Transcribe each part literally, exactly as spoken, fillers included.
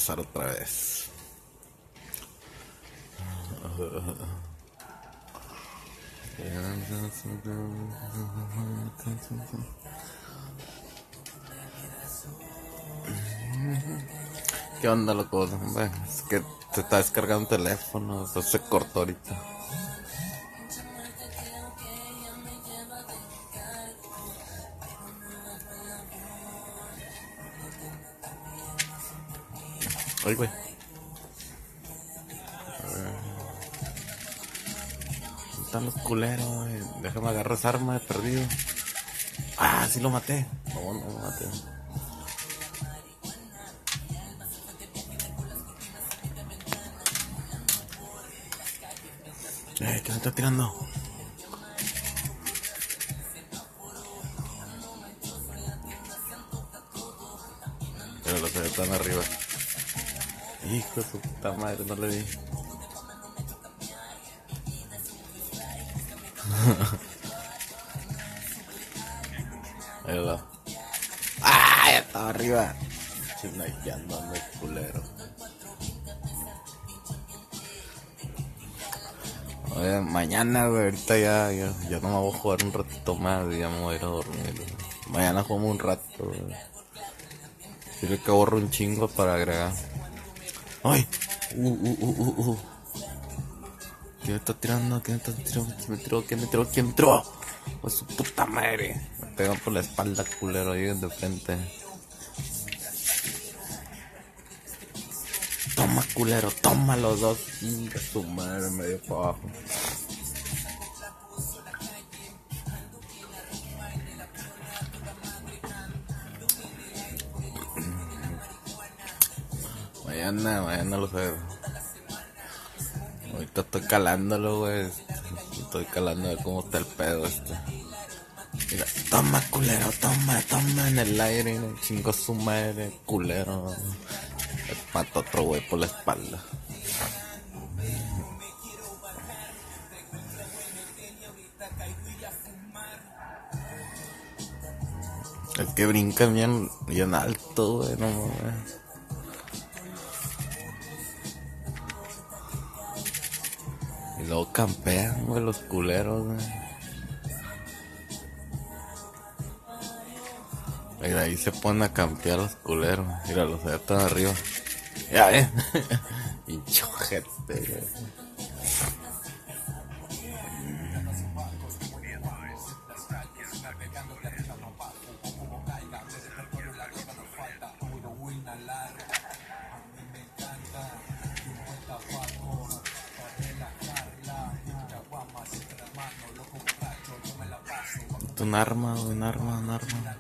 empezar otra vez. ¿Qué onda, loco? Bueno, es que te está descargando un teléfono, entonces se cortó ahorita. Ay, güey. ¿Dónde están los culeros, güey? Déjame agarrar esa arma de perdido. Ah, sí lo maté. No, no lo maté. Eh, ¿qué me está tirando? Pero los que están arriba. Hijo de su puta madre, no le di. Ahí va. ¡Ah! Ya estaba arriba. Chinaqueando ando el culero. Oye, mañana, güey, ahorita ya, ya, ya no me voy a jugar un ratito más, ya me voy a ir a dormir. Mañana jugamos un rato, güey. Quiero que borro un chingo para agregar. ¡Ay! Uh, uh, uh, uh, uh. ¿Quién me está tirando? ¿Quién me está tirando? ¿Quién me tiró? ¿Quién me tiró? ¿Quién me tiró? Pues su puta madre. Me pegan por la espalda, culero, ahí de frente. Toma, culero, toma los dos. Y su madre me dio para abajo. Mañana, mañana lo sé. Ahorita estoy calándolo, güey. Estoy calando a ver cómo está el pedo este. Mira, toma, culero, toma, toma en el aire. Chingo su madre, culero. Mato a otro güey por la espalda. El que brinca bien, bien alto, güey, no mames. Y luego campean, güey, los culeros, güey. Mira, ahí se ponen a campear los culeros. Mira, los de están arriba. Ya ven. Pincho gente, güey. Un arma, un arma, un arma.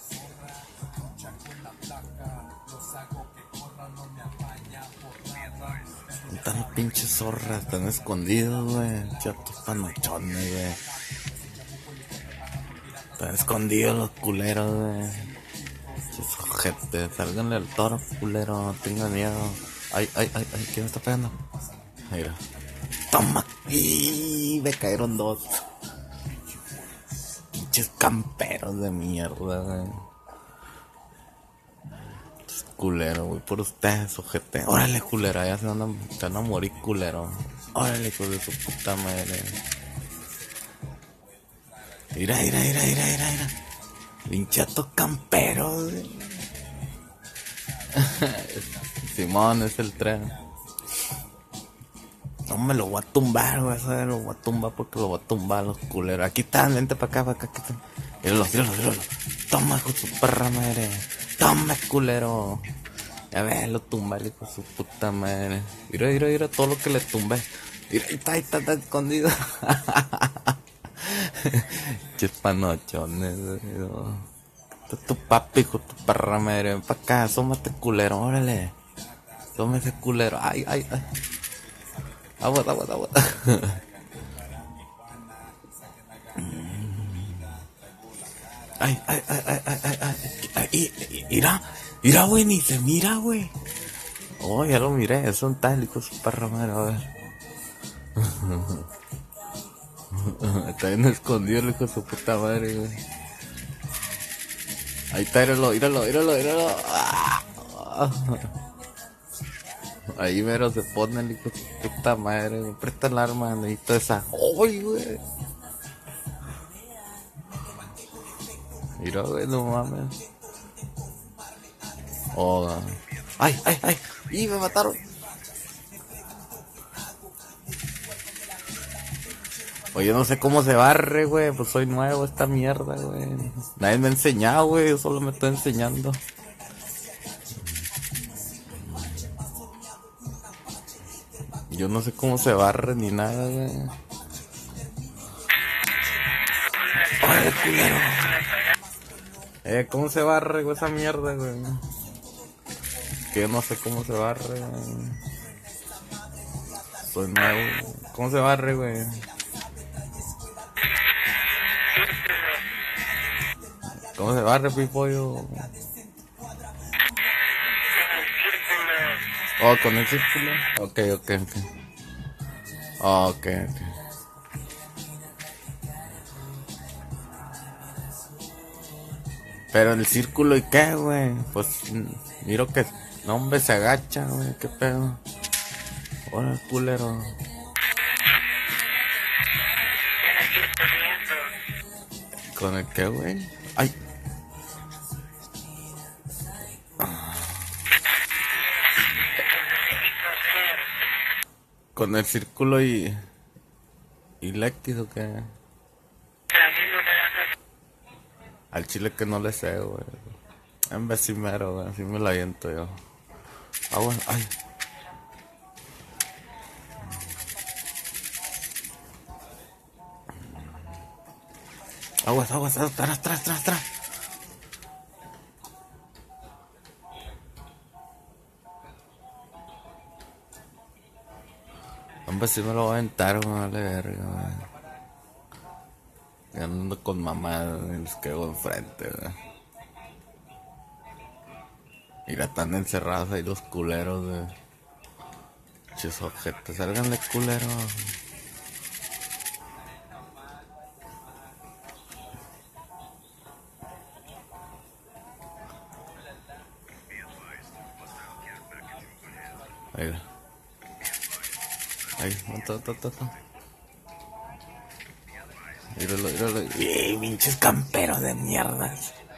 Están los pinches zorras, están escondidos, güey. Chatos panochones, güey. Están escondidos los culeros, güey. Pinches ojetes, sálganle al toro, culero, no tengan miedo. Ay, ay, ay, ay, ¿quién me está pegando? Mira. Toma. Y me cayeron dos. Pinches camperos de mierda, güey. Culero, güey, por ustedes, ojete. Órale, culero, ya se van a, se van a morir, culero. Órale, hijo de su puta madre. Mira, mira, mira, mira, mira, mira. Pinchato campero, güey. Simón, es el tren. No me lo voy a tumbar, güey, ¿sabes? Lo voy a tumbar porque lo voy a tumbar los culeros. Aquí están, vente para acá, para acá, aquí están. Míralo, míralo, míralo. Toma, hijo de su perra madre. Toma, culero. Ya ves, lo tumbé, hijo de su puta madre. Mira, mira, mira todo lo que le tumbé. Mira, ahí está, ahí está, está escondido. Che panochones, Está tu papi, hijo de tu perra madre. Ven para acá, asómate, culero, órale. Toma ese culero. Ay, ay, ay. Agua, agua, agua. Ay, ay, ay, ay, ay, ay, ay, ay, mira, mira, güey, ni se mira, güey. Oh, ya lo miré, es un tal, hijo de su perra madre, a ver. Está bien escondido el hijo de su puta madre, güey. Ahí está, míralo, míralo, míralo, míralo. Ah. Ahí mero se pone el hijo de su puta madre, güey. Presta el arma, necesito esa. ¡Uy, güey! Mira, güey, no mames. Oh, ¡ay, ay, ay! ¡Y me mataron! Oye, no sé cómo se barre, güey. Pues soy nuevo esta mierda, güey. Nadie me ha enseñado, güey. Yo solo me estoy enseñando. Yo no sé cómo se barre ni nada, güey. ¡Ay, culero! Eh, ¿cómo se barre, güey, esa mierda, güey? Que yo no sé cómo se barre, güey. Soy nuevo. ¿Cómo se barre, güey? ¿Cómo se barre, pipollo? Oh, con el círculo. Ok, ok, ok. Oh, ok, ok. Pero el círculo, ¿y qué, güey? Pues miro que no, hombre, se agacha, güey. ¿Qué pedo? Hola, culero. ¿Con el qué, güey? ¡Ay! Con el círculo y... ¿Y Lectis o qué? Al chile que no le sé, güey. En vez mero, güey. Así me la aviento yo. Ah, bueno, ay. Aguas, aguas, atrás, atrás, atrás, atrás. Hombre, si me lo voy a aventar, güey, vale verga, güey. Ando con mamá y los quedo enfrente, güey. Mira, están encerrados ahí los culeros, güey. Chis objetos, sálganle, culero. Ahí, ahí, ta, ta, ta, ta. Míralo, míralo. ¡Ey, pinches camperos de mierda!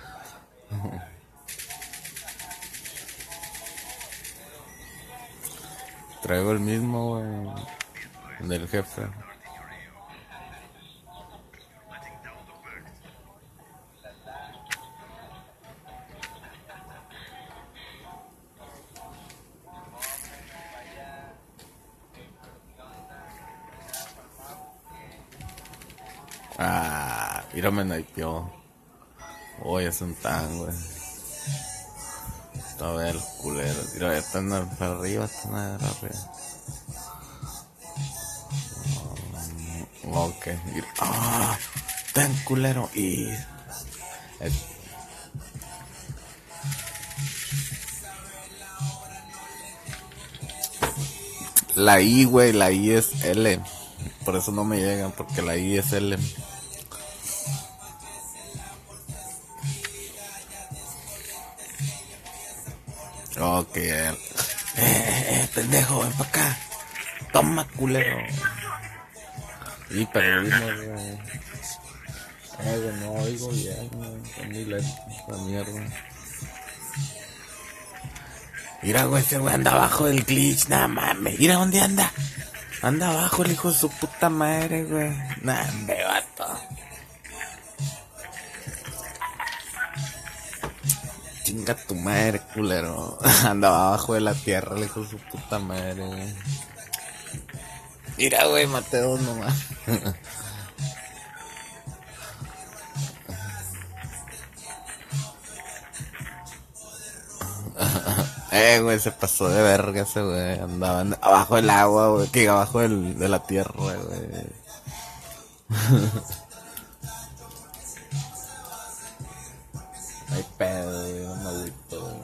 Traigo el mismo, güey. Del jefe. Ah, mira, me naipeó. Oye, es un tan, güey. A ver, los culeros. Mira, ya están para arriba, están arriba. Oh, ok. Mira. Ah, tan culero. Y... Es... La I, güey, la I es L. Por eso no me llegan, porque la I es L. Ok, eh, eh, eh, pendejo, ven pa' acá. Toma, culero. Y perdimos, güey. Eh, güey, no oigo bien, güey. Está muy lento, la mierda. Mira, güey, ese güey anda abajo del glitch, nada mames. Mira dónde anda. Anda abajo el hijo de su puta madre, güey. Nah, me vato. Chinga tu madre, culero. Anda abajo de la tierra el hijo de su puta madre, güey. Mira, güey, maté dos nomás. Eh, güey, se pasó de verga ese, güey. Andaba and abajo del agua, güey. Que abajo del, de la tierra, güey. Ay, pedo, güey. No me agüito, güey.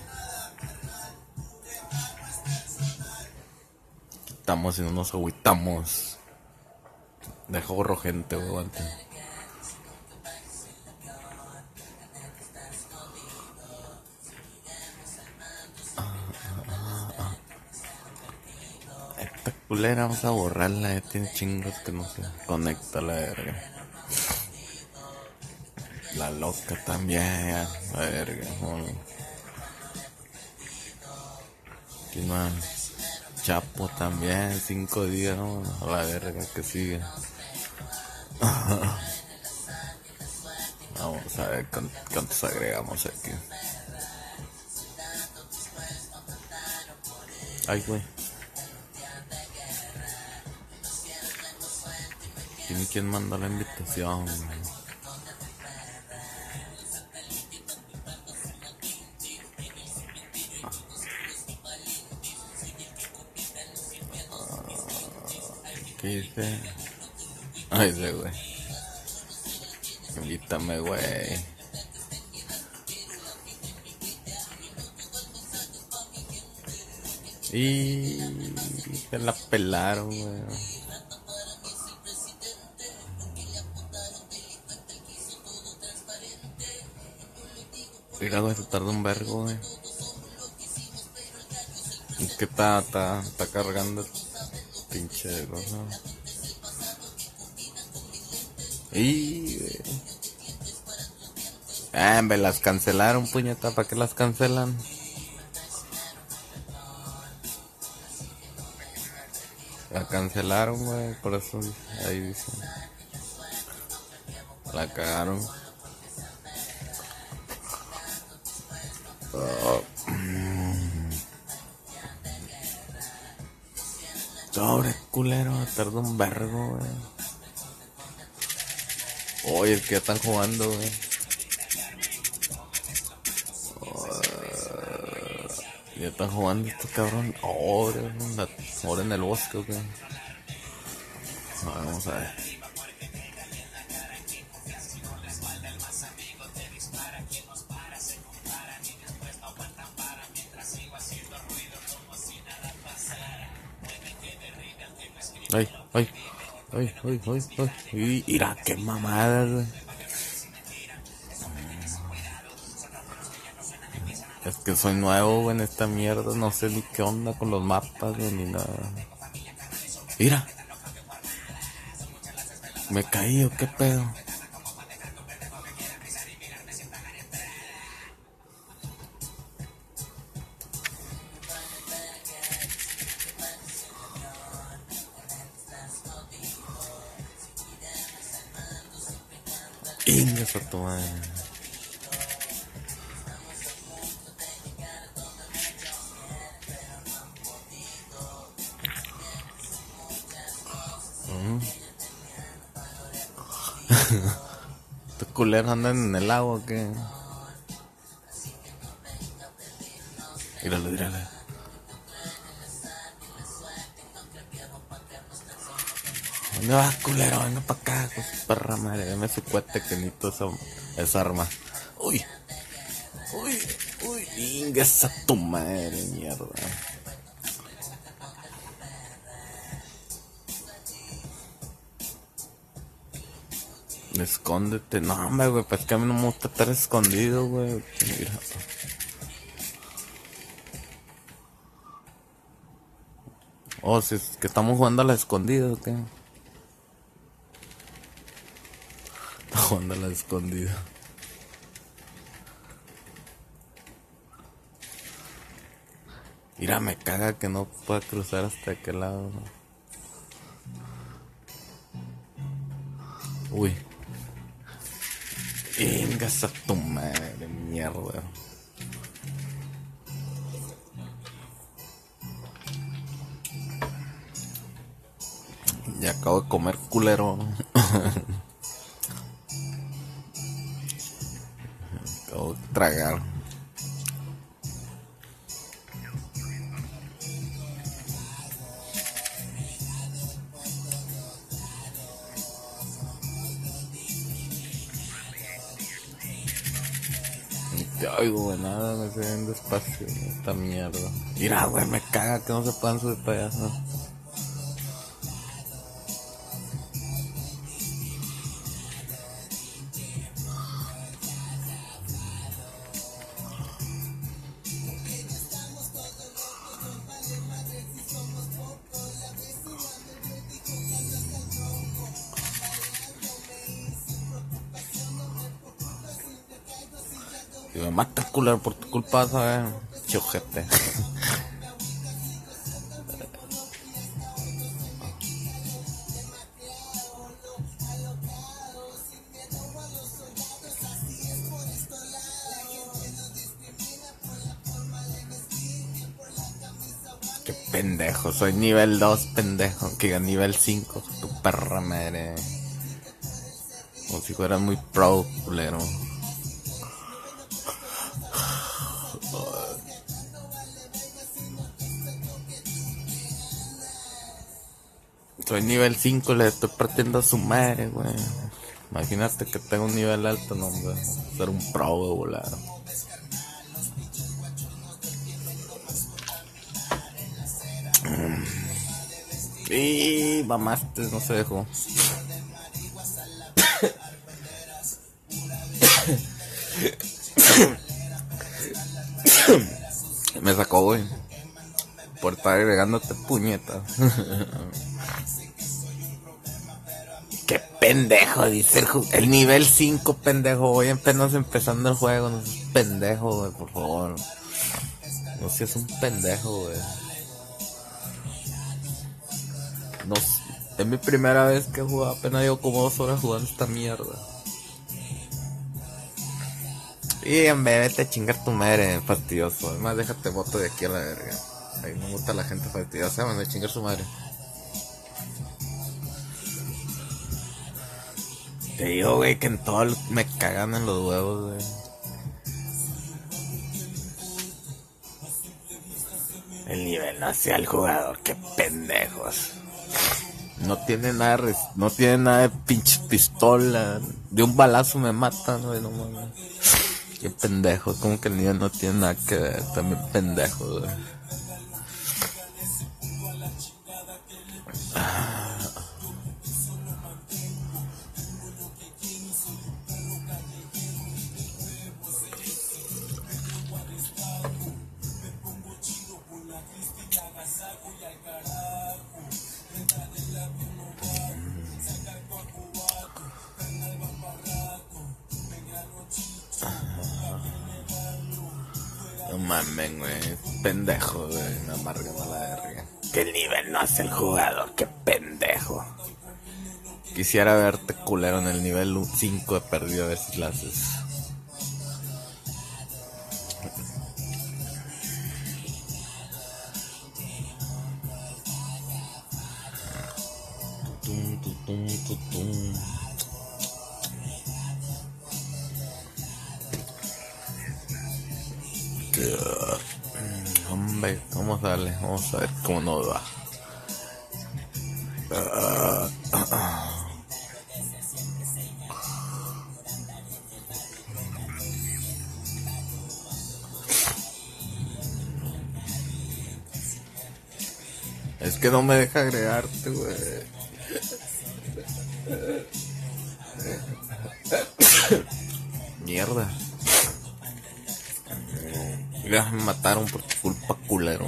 Quitamos y no nos agüitamos. Deja borro gente, güey, aguante. culera, vamos a borrarla, ya tiene chingos que no se conecta la verga. La loca también, ya, la verga. Bueno. ¿Qué más? Chapo también, cinco días, ¿no? A la verga que sigue. Vamos a ver cuántos agregamos aquí. Ay, güey. ¿Quién, quién mandó la invitación, güey? ¿Qué dice? Ay, ese güey. Invítame, güey. Y se la pelaron, güey. Mira, güey, se tarda un vergo, güey. Es que está, está, está cargando pinche cosa. Y, güey. Ah, me las cancelaron, puñeta. ¿Para qué las cancelan? La cancelaron, güey. Por eso ahí dice. La cagaron. Oh. Sobre culero, tarda un vergo, güey. Oye, el que ya están jugando, güey. Oh, ya están jugando estos cabrón. Ahora, ahora en el bosque, güey. Vamos a ver. Ay, ay, ay, ay, ay, ay. Y mira qué mamada, güey. Es que soy nuevo, güey, en esta mierda. No sé ni qué onda con los mapas, güey, ni nada. Mira. Me caí, ¿o qué pedo? Ingas a tu madre. ¿Mm? ¿Estos culeros andan en el agua o qué? Míralo, míralo. ¿Dónde vas, culero? Venga pa' acá, con su perra madre. Dame su cuete que necesito esa, esa arma. Uy, uy, uy, ingas a tu madre, mierda. Escóndete. No, hombre, güey, pues que a mí no me gusta estar escondido, güey. Mira. Oh, si es que estamos jugando a la escondida, ¿o qué? Estamos jugando a la escondida. Mira, me caga que no pueda cruzar hasta aquel lado. Uy. Ingas a tu madre, mierda. Ya acabo de comer, culero. Acabo de tragar. Te oigo, güey, nada, me estoy viendo despacio, esta mierda. Mira, güey, me caga que no se puedan subir para allá, ¿no? Si me mata el culero por tu culpa, ¿sabes? Chojete. Qué pendejo, soy nivel dos, pendejo. Que nivel cinco, tu perra madre. Como si fuera muy pro, culero. Soy nivel cinco, le estoy partiendo a su madre, güey. Imagínate que tengo un nivel alto, no, güey. Ser un pro, güey, volado. Y mamaste, no se dejó. Me sacó, güey. Por estar agregándote puñeta. Qué pendejo, dice el, el nivel cinco, pendejo. Voy apenas empezando el juego. No seas pendejo, güey, por favor. No seas un pendejo, güey. No, es mi primera vez que he jugado. Apenas llevo como dos horas jugando esta mierda. Y en vez de chingar tu madre, fastidioso. Además, déjate voto de aquí a la verga. Ahí me gusta la gente fastidiosa, van a chingar su madre. Te digo, güey, que en todo me cagan en los huevos, güey. El nivel hacia el jugador, qué pendejos. No tiene nada, de, no tiene nada de pinche pistola. De un balazo me matan, güey, no mames. Qué pendejo, como que el nivel no tiene nada que ver, también pendejo, güey. Ah. No mames, güey, pendejo, güey, me amarga a la verga. Que el nivel no hace el jugador, qué pendejo. Quisiera verte culero en el nivel cinco de perdido, a ver si la haces. Tutum, tutum, tutum. Hombre, vamos a darle, vamos a ver cómo nos va. Uh, uh, uh. Es que no me deja agregarte, güey. Mierda. Ya me mataron por tu culpa, culero.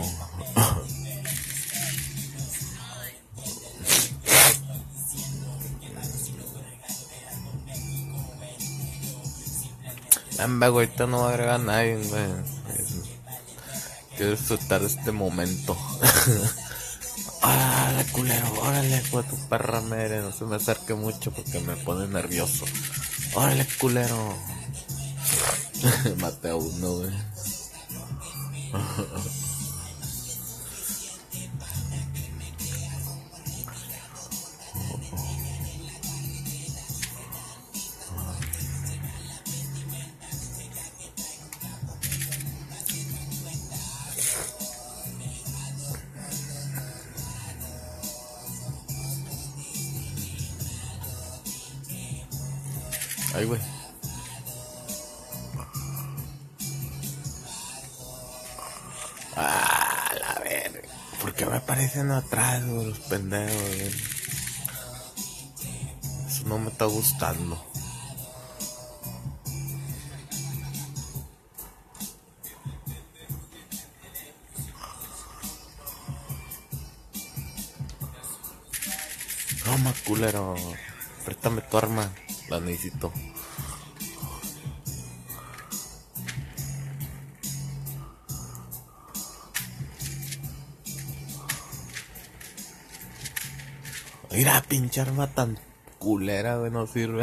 Amba, güey, ahorita no va a agregar a nadie, güey. Quiero disfrutar de este momento. ¡Órale, culero! ¡Órale, güey, tu perra mere! No se me acerque mucho porque me pone nervioso. ¡Órale, culero! Maté a uno, güey. Ay, güey. Ah, la verga. ¿Por qué me aparecen atrás, güey, los pendejos, güey? Eso no me está gustando. Toma, culero. Préstame tu arma. La necesito. Mira, pinche arma tan culera, güey, no sirve.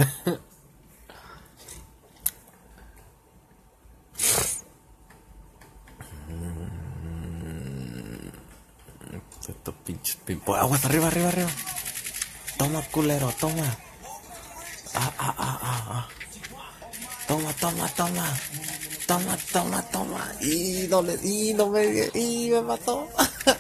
Estos pinches pimpo. Aguas, arriba, arriba, arriba. Toma, culero, toma. Ah, ah, ah, ah, ah. Toma, toma, toma. Toma, toma, toma. Y no le, y no me, y me mató.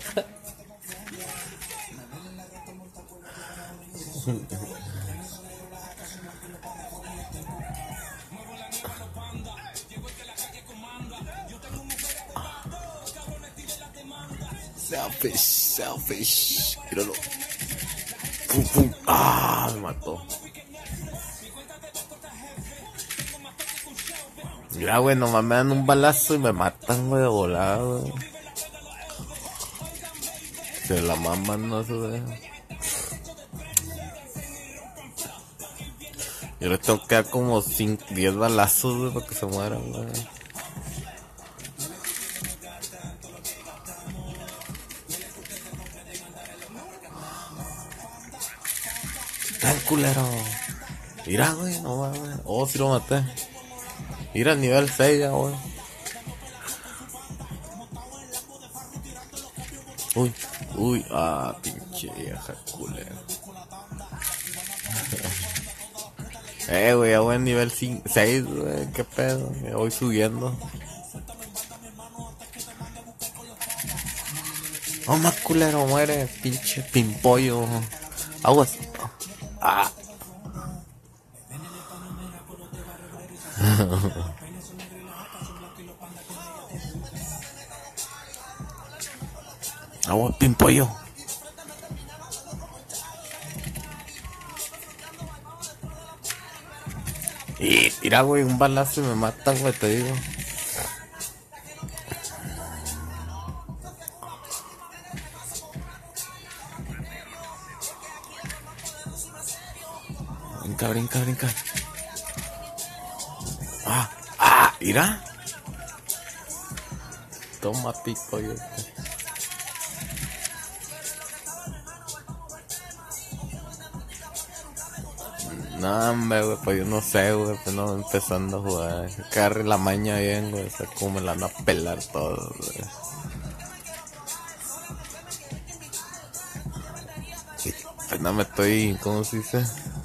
Selfish, selfish. Míralo. Pum, pum. Ah, me mató. Mira, güey, nomás me dan un balazo y me matan, güey, de volada, güey. Se la maman, no se ve. Yo les tengo que dar como cinco, diez balazos, güey, para que se mueran, güey. Tan culero. Mira, güey, no va, güey. Oh, sí lo maté. Mira, nivel seis ya, güey. Uy, uy, ah, pinche vieja culera. Eh, güey, ya voy en nivel seis, güey, qué pedo, ya voy subiendo. Oh, más culero, muere, pinche pimpollo. Aguas. Ah. Aguas, pimpollo. Y tira, güey, un balazo y me matan, güey, te digo. Brinca, brinca, brinca. Ah, ah, mira. Toma, pimpollo. No, hombre, güey, pues yo no sé, güey, pues no empezando a jugar. Que agarre la maña bien, güey, o sea, como me la van a pelar todo, güey. Pues no me estoy, ¿cómo se dice?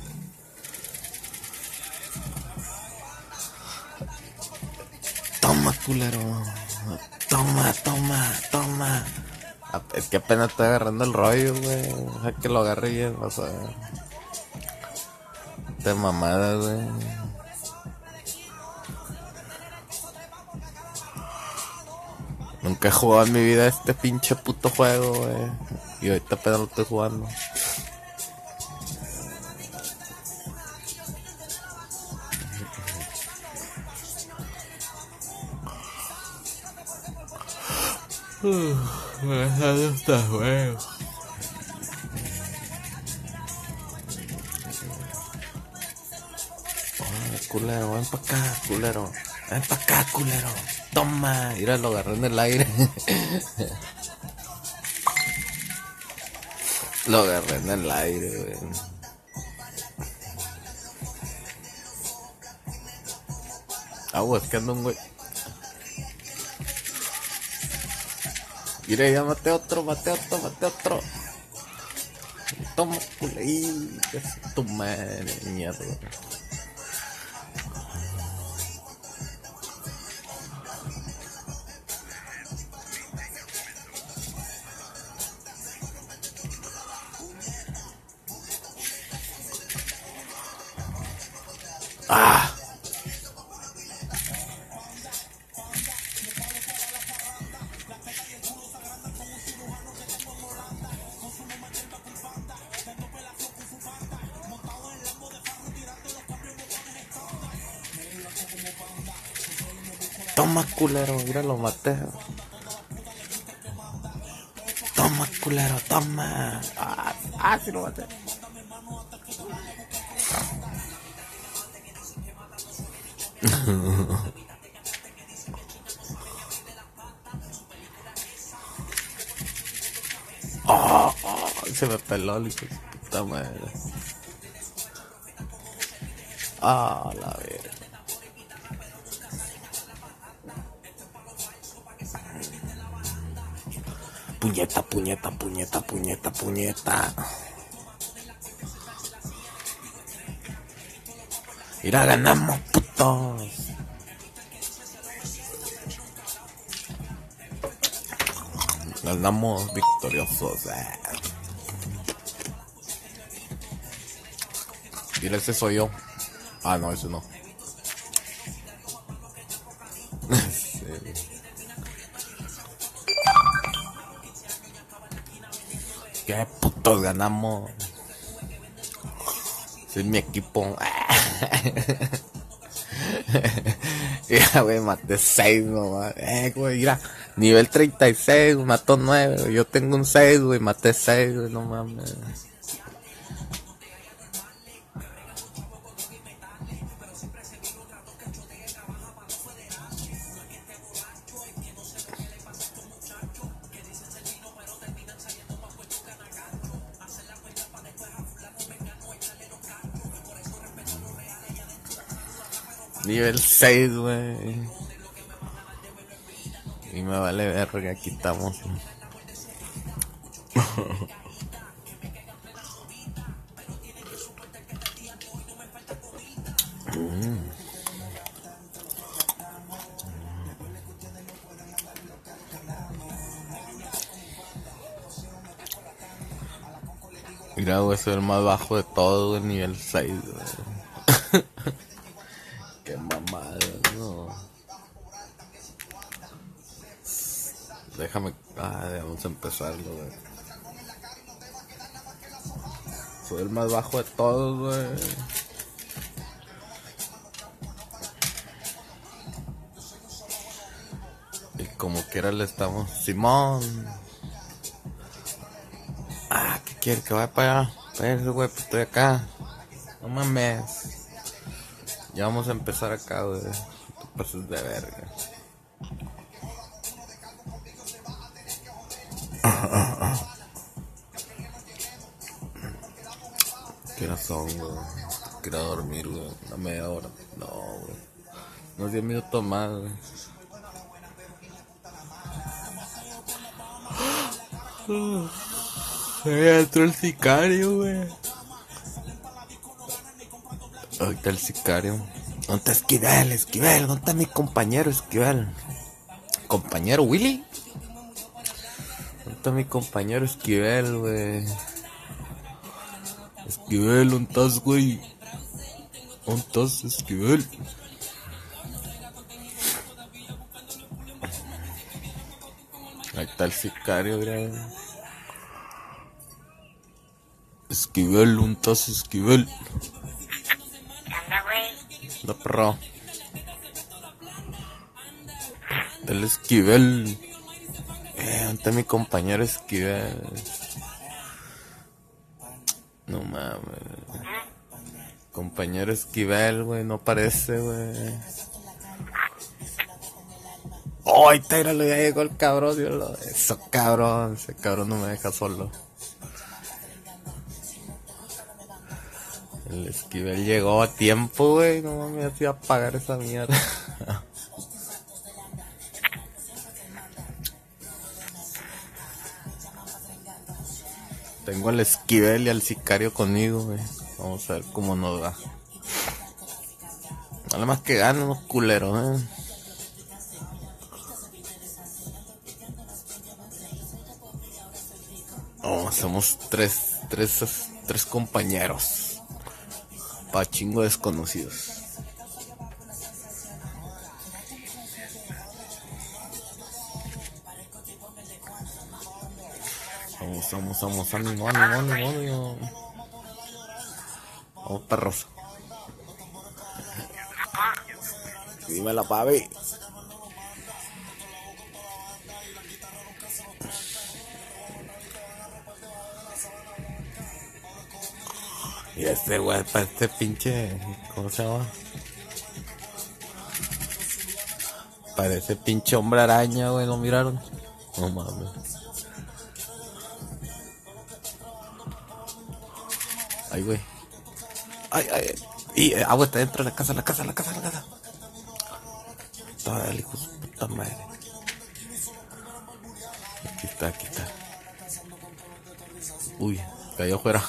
Toma, culero. Toma, toma, toma. Es que apenas estoy agarrando el rollo, güey. Deja que lo agarre bien, vas a ver. De mamada, güey. Nunca he jugado en mi vida este pinche puto juego, güey. Y ahorita apenas lo estoy jugando. Me salió hasta juego. Culero, ven pa' acá, culero. Ven pa' acá, culero. Toma. Mira, lo agarré en el aire. Lo agarré en el aire, güey. Aguas, que anda un güey. Mira, ya maté otro, maté otro, maté otro. Toma, culero. Es tu madre, mierda. Ah. Toma, culero, mira, lo maté. Toma, culero, toma. Ah, ah, sí lo maté. Oh, oh, se me peló el hijo. puta madre. Ah, la verga. Puñeta, puñeta, puñeta, puñeta, puñeta. Mira, ganamos, putos. Ganamos victoriosos. Eh. Dile, ese soy yo. Ah, no, ese no. Sí. ¿Qué putos ganamos? Es mi equipo. Mira, güey, maté seis nomás. Eh, güey, mira. Nivel treinta y seis, mató nueve. Yo tengo un seis, güey, maté seis, güey, no mames. Nivel seis, güey. Y me vale verga, aquí estamos. mm. Mira, güey, soy el más bajo de todo, güey, nivel seis, güey. Qué mamada, no. Déjame. Ah, vamos a empezarlo, güey. Soy el más bajo de todos, güey. Y como quiera le estamos. Simón. Ah, ¿qué quiere? Que vaya para allá. Espérate, güey, pues estoy acá. No mames. Ya vamos a empezar acá, güey. Tú pases de verga. ¿Qué horas son, güey? Quiero dormir, güey. Una media hora. No, güey. Unos diez minutos más, güey. Ahí entró el sicario, güey. Ahorita el sicario. ¿Dónde está Esquivel? Esquivel, ¿dónde está mi compañero Esquivel? ¿Compañero Willy? ¿Dónde está mi compañero Esquivel, güey? Esquivel, ¿dónde estás, güey? ¿Dónde estás, Esquivel? Ahí está el sicario, güey. Esquivel, ¿dónde estás, Esquivel? No, perro. El Esquivel. Eh, ¿dónde está mi compañero Esquivel? No mames. Compañero Esquivel, güey, no aparece, güey. ¡Ay, tíralo! Ya llegó el cabrón, Dios. Eso, cabrón. Ese cabrón no me deja solo. El Esquivel llegó a tiempo, güey. No mames, hacía apagar esa mierda. Tengo al Esquivel y al sicario conmigo, güey. Vamos a ver cómo nos va. Nada más que ganan los culeros, eh. Oh, somos tres, tres, tres compañeros. Pa' chingo desconocidos. Vamos, vamos, vamos, ánimo, ánimo, ánimo, ánimo. Vamos, perros. Dímela, papi. Y este güey, para este pinche, ¿cómo se llama? Parece pinche hombre araña, güey, ¿lo miraron? No mames. Ay, güey. Ay, ay. Y eh, agua está dentro de la casa, la casa, la casa, la casa. Todavía el hijo de su puta madre. Aquí está, aquí está. Uy, cayó afuera.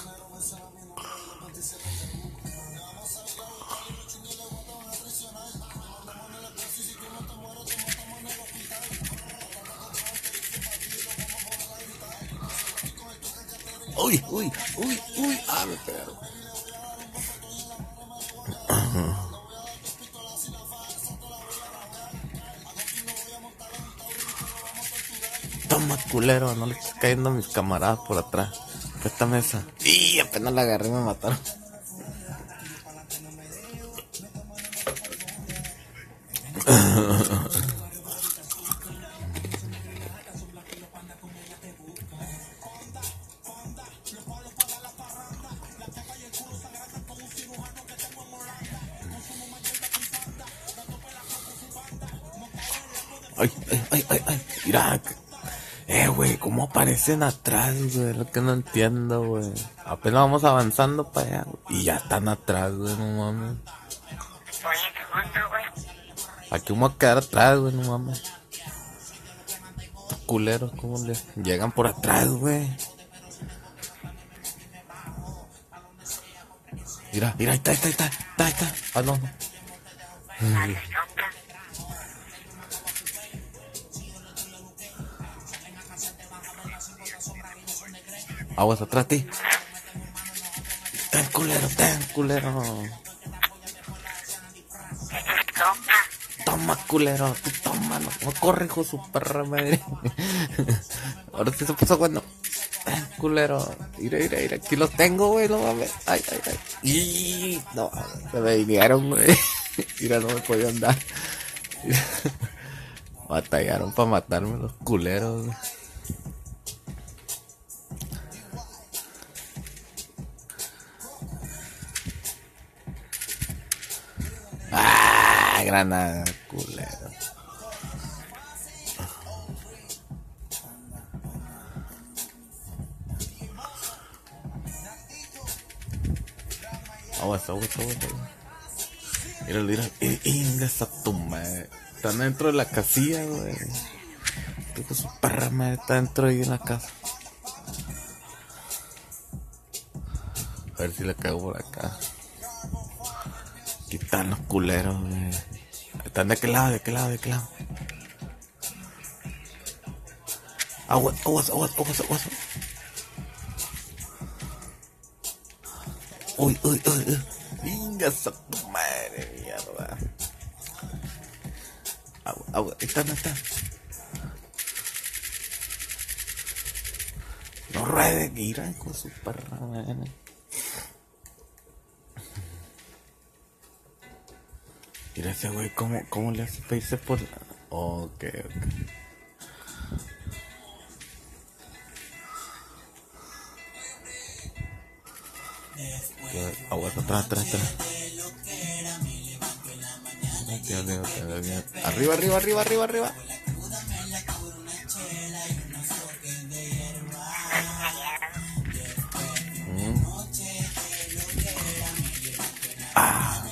Uy, uy, uy, uy. Ah, me pegaron. Toma, culero, no le estés cayendo a mis camaradas por atrás. Esta mesa. Y apenas la agarré y me mataron. Ay, ay, ay, ay, ay. Mira. Eh, güey, ¿cómo aparecen atrás, güey? Lo que no entiendo, güey. Apenas vamos avanzando para allá, güey. Y ya están atrás, güey, no mames. Aquí vamos a quedar atrás, güey, no mames. Estos culeros, ¿cómo le llegan por atrás, güey? Mira, mira, ahí está, ahí está, ahí está, ahí está, ahí está. Ah, no, no. Aguas atrás de ti. Ten culero, ten culero. Toma culero, tú toma, no, no corre, hijo su perra madre. Ahora sí se puso bueno. Ten culero. Mira, mira, mira, aquí los tengo, güey, no mames. Ay, ay, ay. Y no, se me vinieron, güey. Mira, no me podían dar. Batallaron para matarme los culeros, güey. Ah, granada, culero. Aguas, aguas, aguas, aguas. Mira, mira, inga esa tu madre. Están dentro de la casilla, güey. Dijo su perra madre, está dentro ahí en la casa. A ver si le caigo por acá. Aquí están los culeros, güey. ¿Están de qué lado, de qué lado, de qué lado? Aguas, aguas, aguas, aguas, aguas. Uy, uy, uy, uy. Venga, esa tu madre, mierda. Agua, agua, están, están. No ruede, que irán con su perra, man. Mira ese güey, ¿cómo, ¿cómo le hace para irse por la...? Ok, ok. Aguas, atrás, atrás, atrás. Arriba, arriba, arriba, arriba, arriba. Mm. Ah.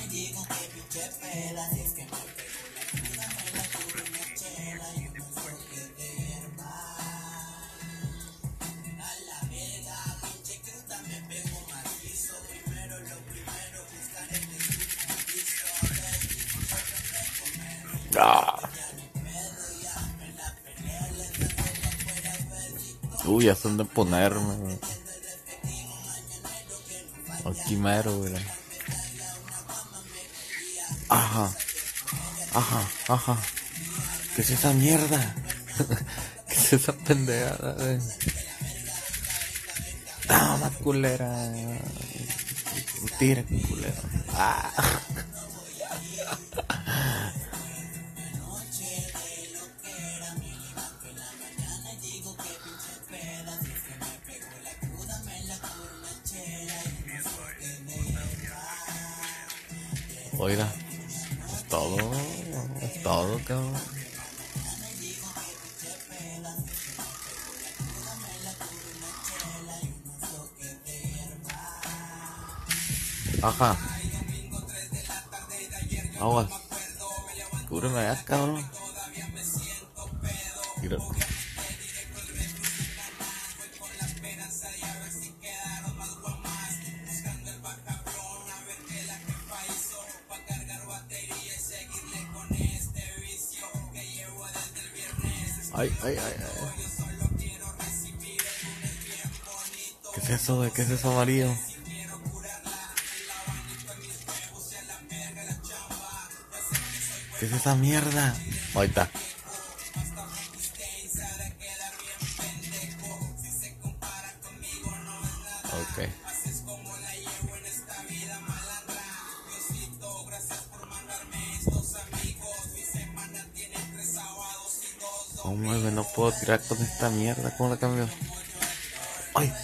Ah. Uy, ya son de ponerme. Aquí mero, güey. Ajá. Ajá, ajá. ¿Qué es esa mierda? ¿Qué es esa pendejada, güey? Toma, culera. Tira, culera. Ah. Oiga, es todo, es todo, cabrón. Ajá. Aguas. Cúbreme allá, cabrón. Mira. Ay, ay, ay, ay. ¿Qué es eso, güey? ¿Qué es eso amarillo? ¿Qué es esa mierda? Ahí está. Ok. ¿Cómo es? No puedo tirar con esta mierda. ¿Cómo la cambio? ¡Ay!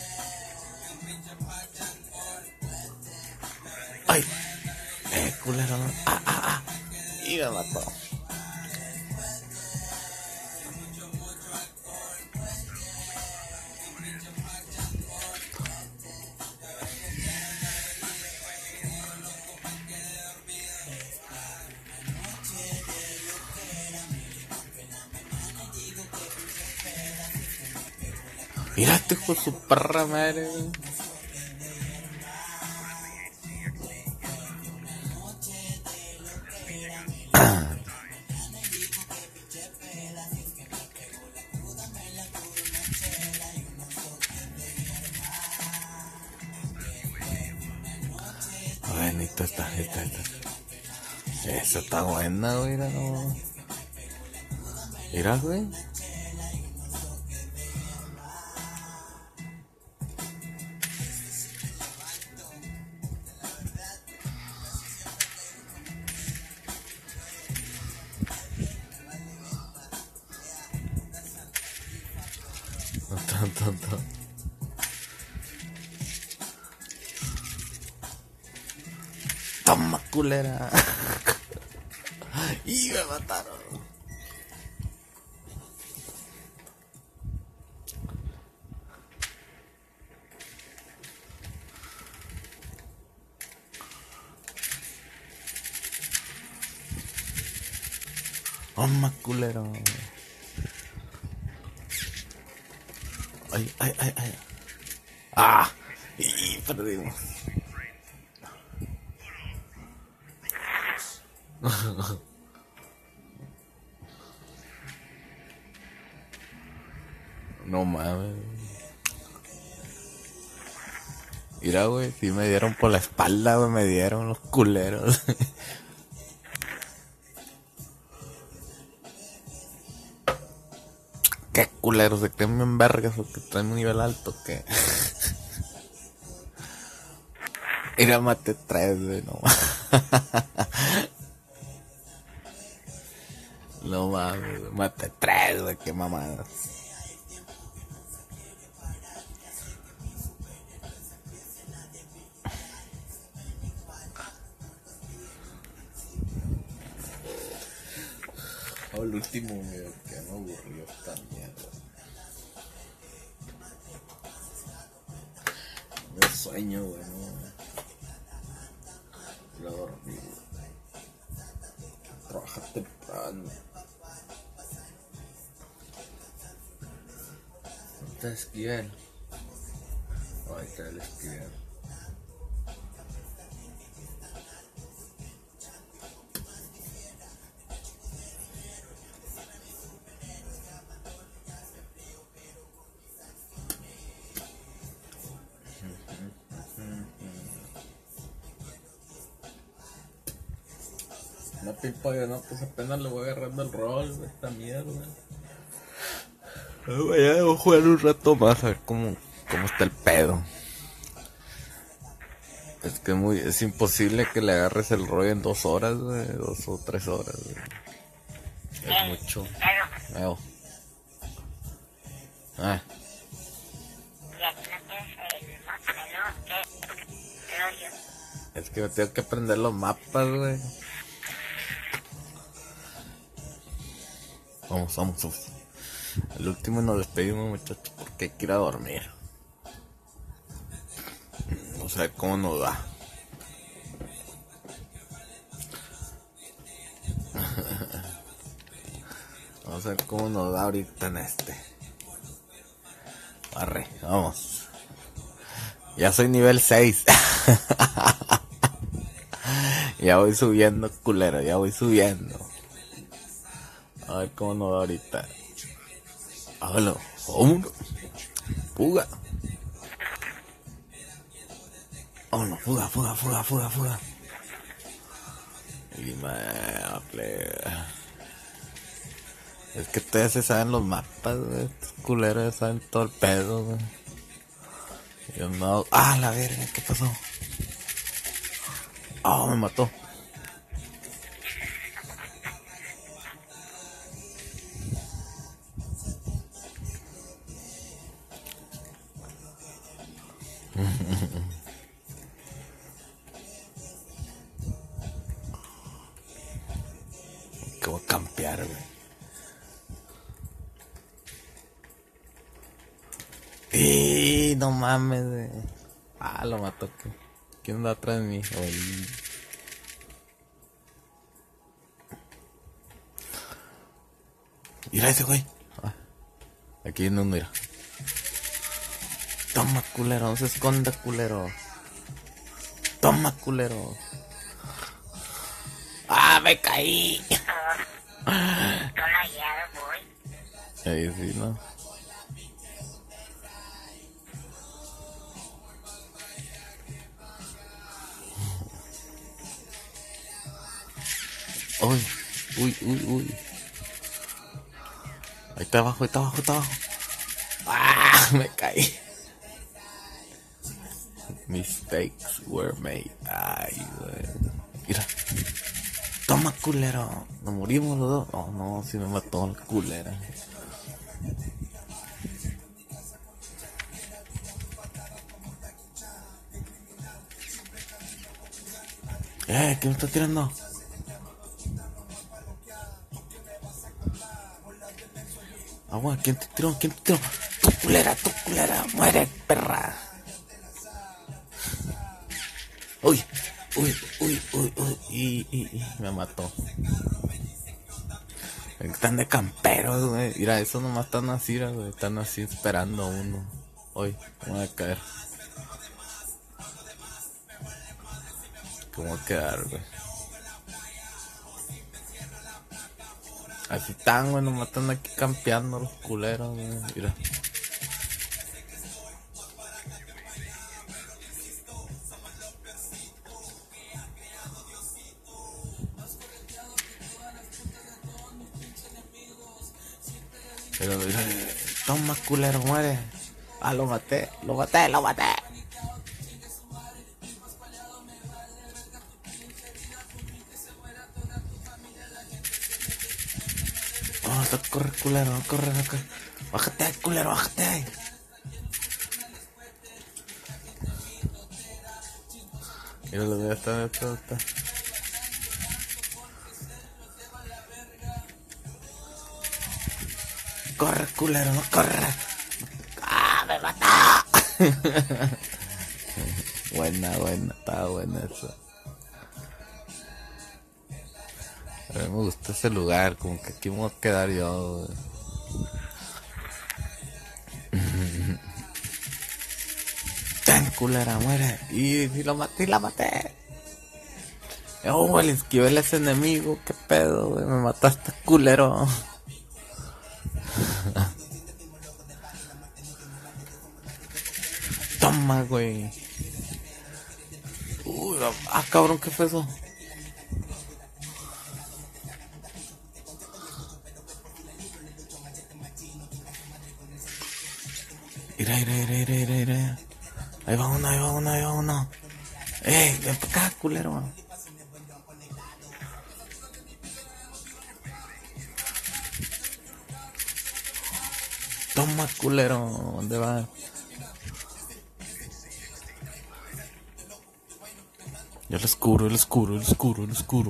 ¡Ay! Eh, culero. ¡Ah, ah, ah! Y me mató. Mira este hijo de su perra madre. Buenito está, esta, esta. Esa está buena, güey. Mira, no. Mira, güey. No, tan, tan, tan. Toma, culera. Y me mataron. Toma, culero. Ay, ay, ay, ay. Ah, y perdimos. No mames. Mira, güey, si me dieron por la espalda, güey, me dieron los culeros. Qué culeros, se creen bien vergas porque traen un nivel alto, que. Mira, maté tres, güey, no No mames, maté tres, güey, qué mamadas. Oh, el último, mío, que me aburrió esta mierda. Me sueño, güey, no. Quiero dormir, güey. Trabajar temprano. ¿Dónde está el esquivel? Ahí está el esquivel. No, pipa, yo no, pues apenas le voy agarrando el rol de esta mierda. Ya voy a jugar un rato más a ver cómo, cómo está el pedo. Es que muy, es imposible que le agarres el rollo en dos horas, güey, dos o tres horas, güey. Es mucho. Veo. Ah. Es que me tengo que aprender los mapas, güey. Vamos, vamos, vamos. El último nos despedimos, muchachos, porque hay que ir a dormir. No sé cómo nos va. a ver cómo nos da ahorita en este. Arre, vamos. Ya soy nivel seis. Ya voy subiendo, culero, ya voy subiendo. A ver cómo nos da ahorita. Hágalo. Vámonos. Fuga. Vámonos, fuga, fuga, fuga, fuga, fuga. Y me... Es que ustedes se saben los mapas, güey. Estos culeros ya saben todo el pedo, güey. Yo no... Ah, la verga, ¿qué pasó? Ah, oh, me mató. Que voy a campear, güey. Y no mames, güey. Ah, lo mató. ¿Quién anda atrás de mí? Oye. Mira ese güey. Ah, aquí no mira. Toma, culero, no se esconda, culero. Toma, culero. ¡Ah, me caí! Ahí sí, ¿no? Uy, uy, uy, uy. Ahí está abajo, ahí está abajo, ahí está abajo. ¡Ah! Me caí. Mistakes were made. Ay, güey. Mira. Toma, culero. Nos morimos los dos. Oh, no, si me mató el culero. Eh, ¿qué me está tirando? Agua, ¿quién te tiró? ¿Quién te tiró? Tu culera, tu culera. Muere, perra. Uy, uy, uy, uy, uy. Y, y, y me mató. Están de camperos, güey. Mira, eso nomás están así, güey. Están así esperando a uno. Uy, me voy a caer. ¿Cómo va a quedar, güey? Así están, güey. Nomás están aquí campeando los culeros, güey. Mira. Pero mira, toma, culero, muere. Ah, lo maté, lo maté, lo maté. Oh, no, corre, culero, no corre, no corre. Bájate, culero, bájate. Mira, lo voy a estar, está, está. Corre, culero, no corre. ¡Ah, me mató! Buena, buena, estaba buena eso. A mí me gusta ese lugar, como que aquí me voy a quedar yo, güey. Ten, culera, muere. Y, y lo maté, y la maté. Oh, el esquivel es enemigo, qué pedo, güey. Me mataste, culero. Toma, güey. Uy, ah, cabrón, ¿qué fue eso? Mira, mira, mira, mira, mira. Ahí va uno, ahí va uno, ahí va uno. Eh, ven para acá, culero. Toma, culero. ¿Dónde va? Ya lo oscuro, el oscuro, el oscuro, el oscuro.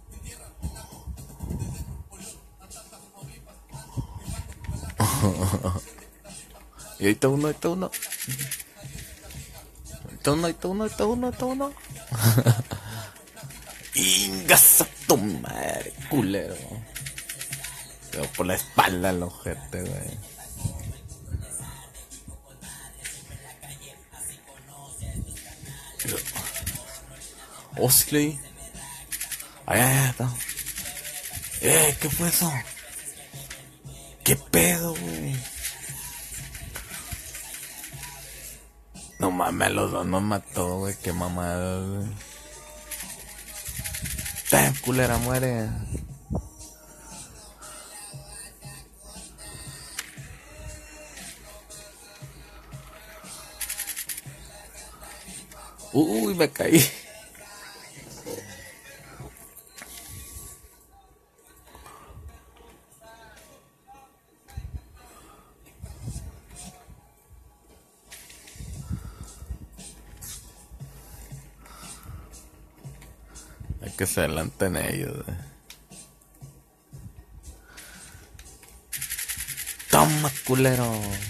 Y ahí está uno, ahí está uno. Ahí está uno, ahí está uno, ahí está uno, ahí está uno. Ingas a tu madre, culero. dio por la espalda el ojete, güey. Osley. Ay, ay, ay, está. Eh, ¿qué fue eso? ¿Qué pedo, güey? No mames, a los dos nos mató, güey. Qué mamada, güey. Ten, culera, muere. Uy, me caí. Hay que se adelanten ellos, güey. Toma, culero.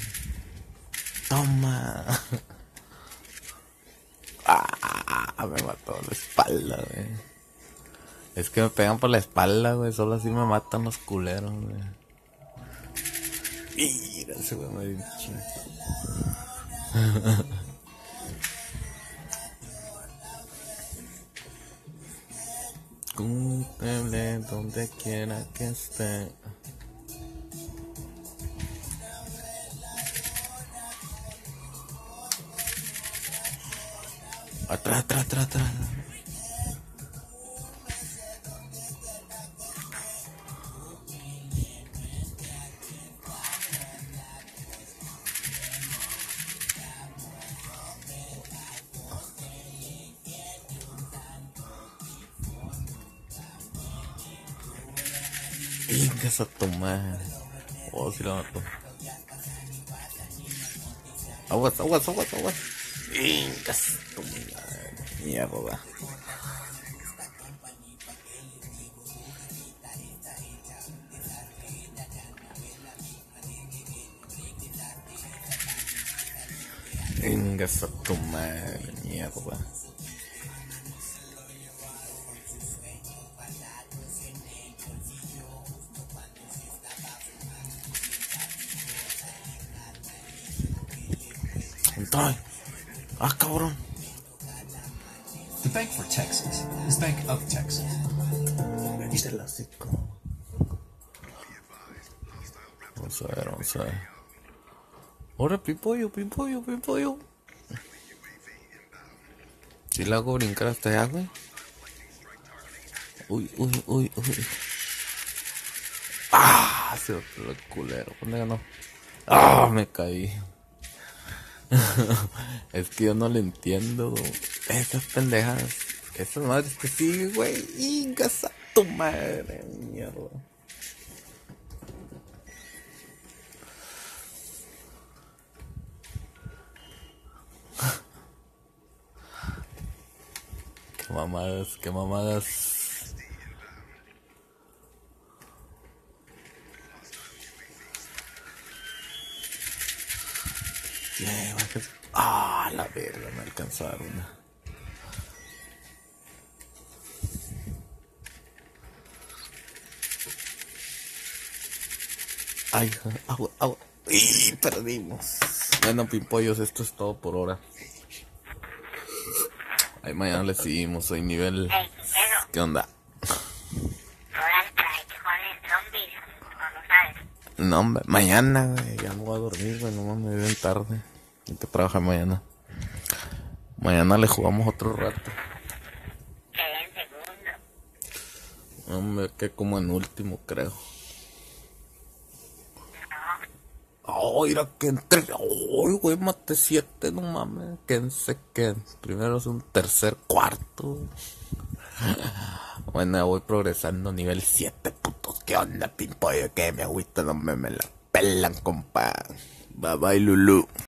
Toma. Ah, me mató la espalda, güey. Es que me pegan por la espalda, güey. Solo así me matan los culeros, güey. Mira, ese güey me dio un chingo. Cúmplele donde quiera que esté. Atrás, atrás, atrás, atrás. Ingas a tu madre. Oh, si lo mató. Aguas, aguas, aguas, aguas. Ingas a tu madre. Mierda. Ingas a tu madre. Mierda. Entonces, ah, cabrón. The Bank for Texas is Bank of Texas. Viste el hocico. Vamos a ver, vamos a ver. Ahora, pimpollo, pimpollo, pimpollo. Si la hago brincar hasta allá, güey. Uy, uy, uy, uy. Ah, se lo el culero. ¿Dónde ganó? Ah, me caí. Es que yo no le entiendo esas pendejas. Esas madres que siguen, güey. Ingas a tu madre, mierda. Qué mamadas, qué mamadas. Yeah, ah, la verga, me alcanzaron. Ay, agua, agua. Y perdimos. Bueno, pimpollos, esto es todo por ahora. Ahí mañana le seguimos, soy nivel. Hey, eso. ¿Qué onda? Ahora hay que jugar zombies, ¿o no sabes? No, hombre, mañana, güey, ya me voy a dormir, güey, no mames, bien tarde. Hay que trabajar mañana. Mañana le jugamos otro rato. Quedé en segundo. Hombre, que como en último, creo. Oh, mira que entre. Oh, güey, maté siete, no mames. Quédense que primero es un tercer cuarto. Bueno, voy progresando nivel siete, putos. ¿Qué onda, pimpollo? Que me agüita, no me, me la pelan, compa. Bye bye, Lulu.